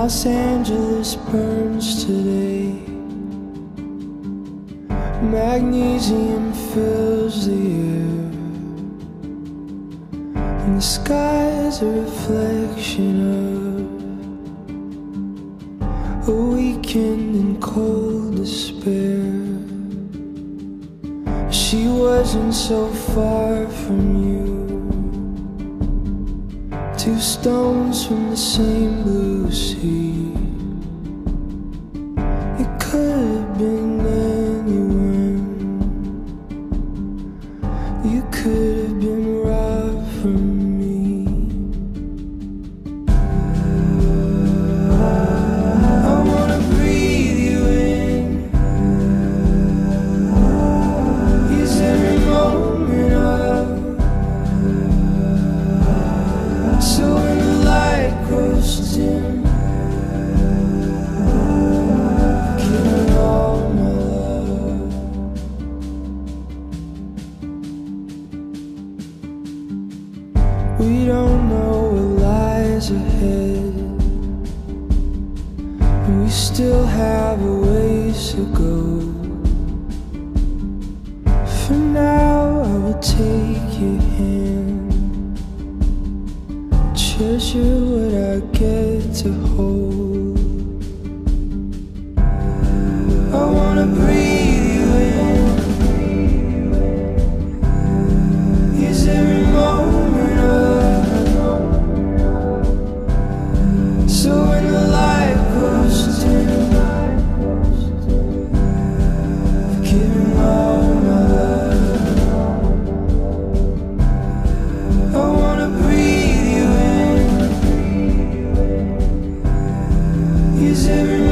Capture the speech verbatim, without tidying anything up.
Los Angeles burns today. Magnesium fills the air, and the sky's a reflection of a weekend in cold despair. She wasn't so far from you, two stones from the same blue sea. It could have been anyone. You could have been robbed from me. I wanna breathe you in. Use every moment of. So when the light grows dim, give me all my love. We don't know what lies ahead, and we still have a ways to go. For now I will take your hand, treasure what I get to hold. I wanna breathe you in. Use every moment of. So when the light grows dim, give me all my love. I wanna breathe you in. Use every